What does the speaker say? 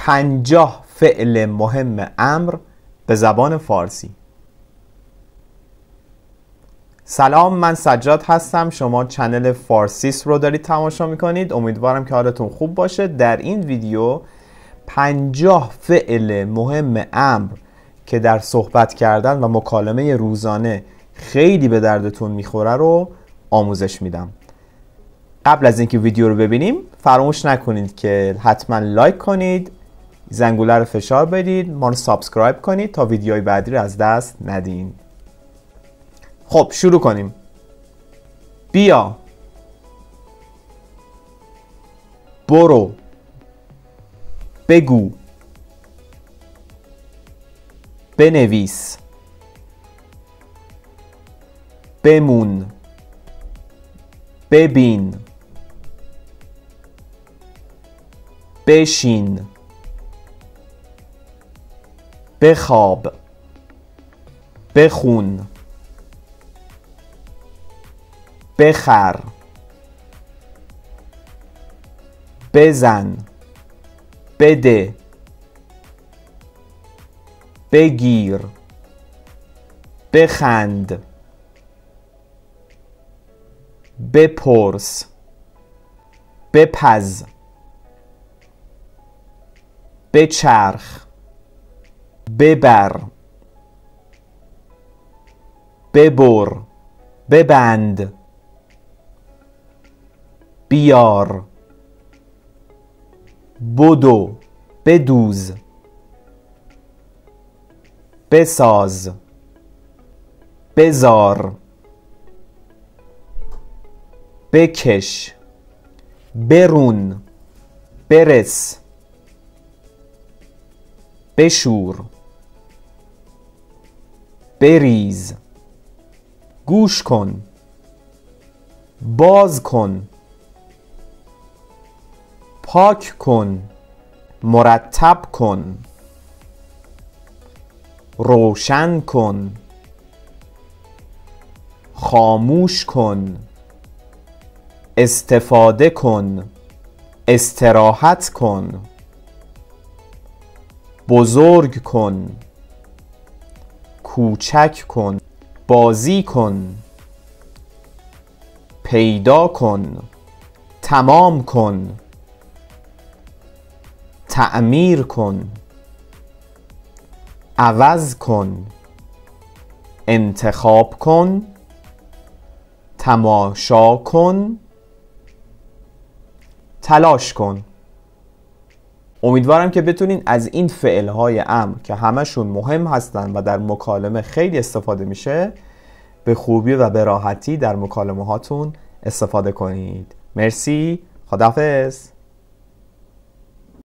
50 فعل مهم امر به زبان فارسی. سلام، من سجاد هستم. شما چنل فارسیست رو دارید تماشا میکنید. امیدوارم که حالتون خوب باشه. در این ویدیو 50 فعل مهم امر که در صحبت کردن و مکالمه روزانه خیلی به دردتون میخوره رو آموزش میدم. قبل از اینکه ویدیو رو ببینیم فراموش نکنید که حتما لایک کنید، زنگوله رو فشار بدید، ما رو سابسکرایب کنید تا ویدیوهای بعدی رو از دست ندین. خب شروع کنیم. بیا، برو، بگو، بنویس، بمون، ببین، بشین، بخواب، بخون، بخر، بزن، بده، بگیر، بخند، بپرس، بپز، بچرخ، ببر، ببر، ببند، بیار، بدو، بدوز، بساز، بزار، بکش، برون، برس، بشور، بریز، گوش کن، باز کن، پاک کن، مرتب کن، روشن کن، خاموش کن، استفاده کن، استراحت کن، بزرگ کن، کوچک کن، بازی کن، پیدا کن، تمام کن، تعمیر کن، عوض کن، انتخاب کن، تماشا کن، تلاش کن. امیدوارم که بتونین از این فعلهای امر که همشون مهم هستن و در مکالمه خیلی استفاده میشه به خوبی و به راحتی در مکالمه هاتون استفاده کنید. مرسی، خداحافظ.